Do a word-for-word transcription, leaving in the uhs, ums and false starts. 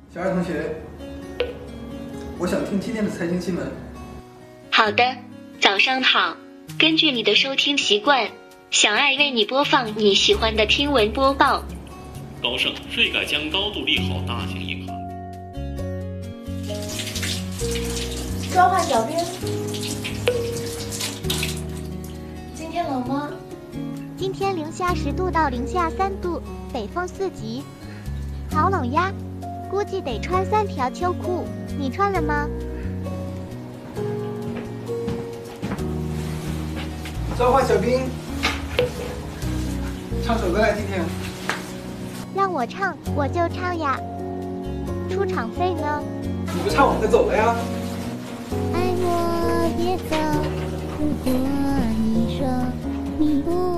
小爱同学，我想听今天的财经新闻。 好的，早上好。根据你的收听习惯，小爱为你播放你喜欢的听闻播报。 高盛税改将高度利好大型银行。 召唤小兵。今天冷吗？ 今天零下十度到零下三度，北风四级，好冷呀！估计得穿三条秋裤，你穿了吗？ 召唤小兵，唱首歌来听听。 让我唱，我就唱呀。出场费呢？ 你不唱我可走了呀。 爱我别走，如果你说你不